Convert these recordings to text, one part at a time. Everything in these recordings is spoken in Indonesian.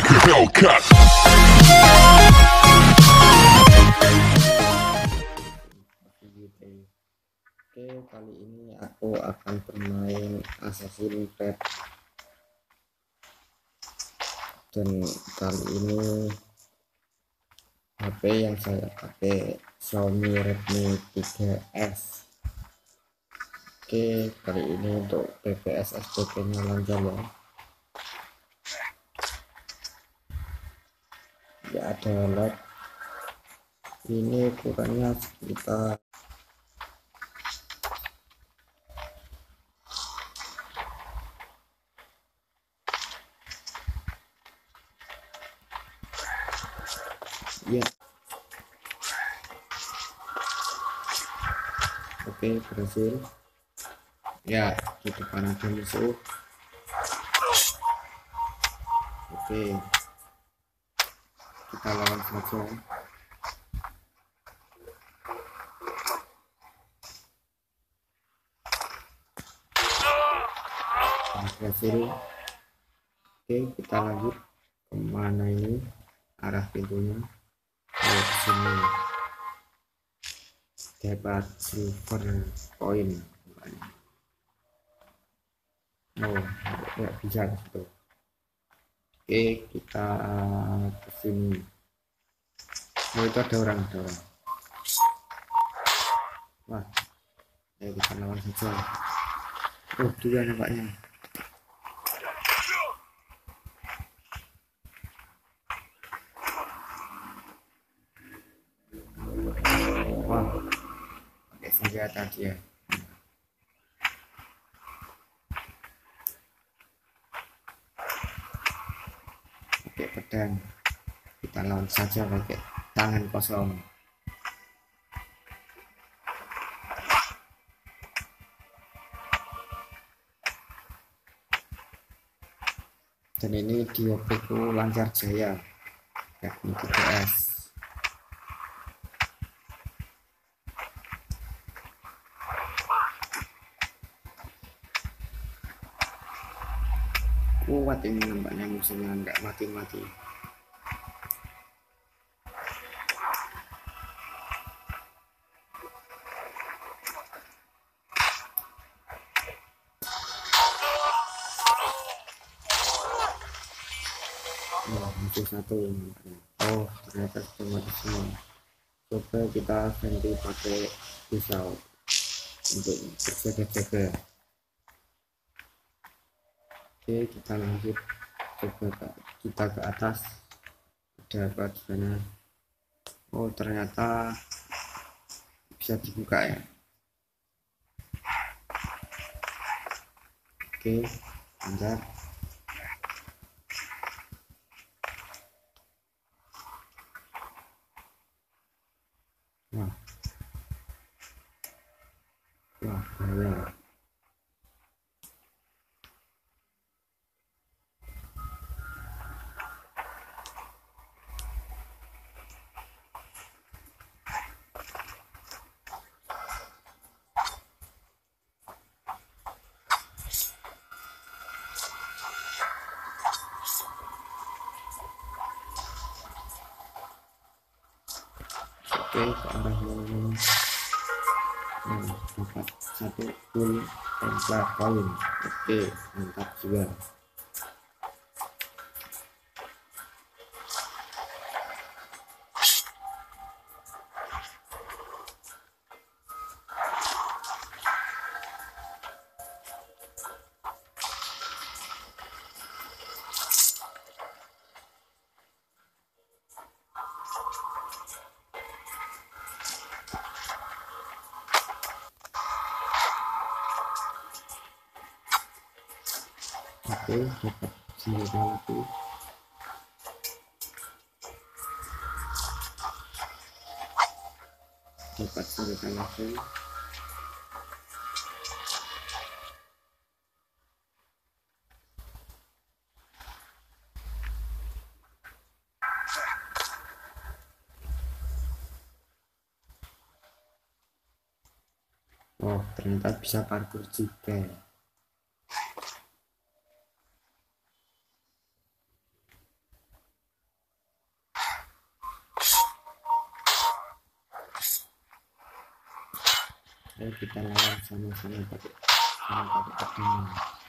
like a Hellcat. Oke, kali ini aku akan bermain Assassin's Creed, dan kali ini HP yang saya pakai Xiaomi Redmi 3S. Oke, kali ini untuk FPS SPP nya lancar ya. Ya, ada lag. Ini ukurannya sekitar ya. Oke, berhasil ya. Di depan ada musuh. Oke, kita lawan saja. Berhasil. Oke, kita lanjut kemana ini, arah pintunya ke sini. Dapat silver coin. Oh, nggak bisa gitu. Oke, kita ke sini. Oh, itu ada orang. Wah, ya kita lawan saja. Oh, dia nampaknya. Wah, pakai senjata dia. Pakai pedang. Kita lawan saja pakai tangan kosong. Dan ini di HP ku lancar jaya, yakni 3S. Kuat ini nampaknya musuhnya, nggak mati-mati. Musuh satu. Oh, ternyata cuma semua. Coba kita ganti pakai pisau untuk berjaga-jaga. Oke, kita lanjut. Coba kita ke atas, ada apa di sana? Oh, ternyata bisa dibuka ya. Oke, bentar. Wah, bahaya. Oke, ke arah mana? Dapat satu full templar coin. Oke, mantap juga. Oke, dapat senjata lagi. Dapat senjata lagi. Oh, ternyata bisa parkur juga. Oke, kita lawan sama-sama pakai pedang.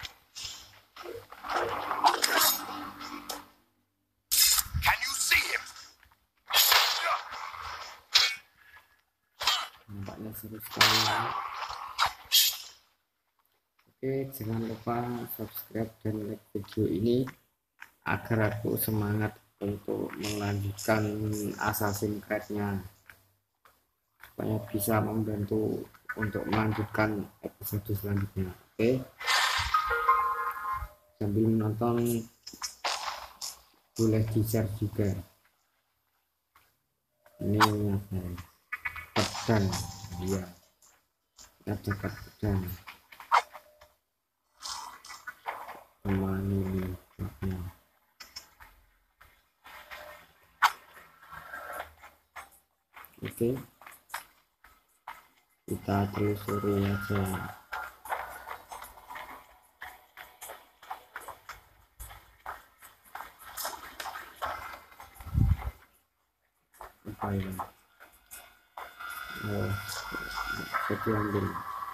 Nampaknya seru sekali ya. Oke, jangan lupa subscribe dan like video ini agar aku semangat untuk melanjutkan Assassin's Creed-nya, supaya bisa membantu untuk melanjutkan episode selanjutnya. Oke, sambil menonton boleh di-share juga. Ini ada pedang, dia ada pedang sama ini. Oke, kita telusuri aja. Apa ini? Oh, jadi ambil.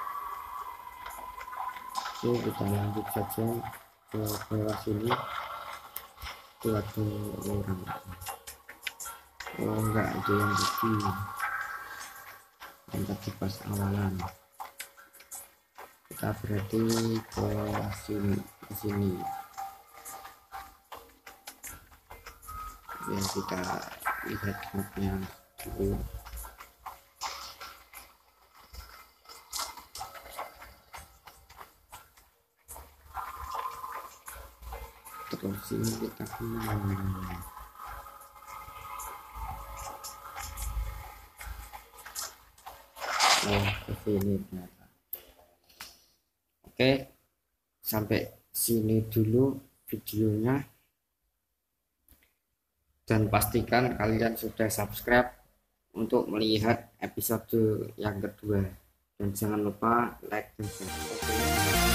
Oke, kita lanjut saja ke bawah sini. Itu ada orang. Oh enggak, ada yang tadi pas awalan. Kita berarti ke sini ya, kita lihat mapnya dulu. Terus ini kita kemana? Oh, ke sini ternyata. Oke, sampai sini dulu videonya, dan pastikan kalian sudah subscribe untuk melihat episode yang kedua, dan jangan lupa like dan share.